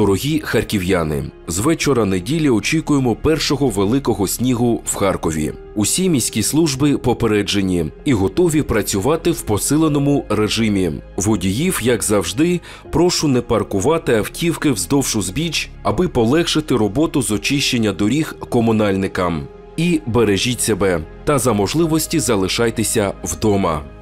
Дорогі харків'яни, з вечора неділі очікуємо першого великого снігу в Харкові. Усі міські служби попереджені і готові працювати в посиленому режимі. Водіїв, як завжди, прошу не паркувати автівки вздовж узбіч, аби полегшити роботу з очищення доріг комунальникам. І бережіть себе, та за можливості залишайтеся вдома.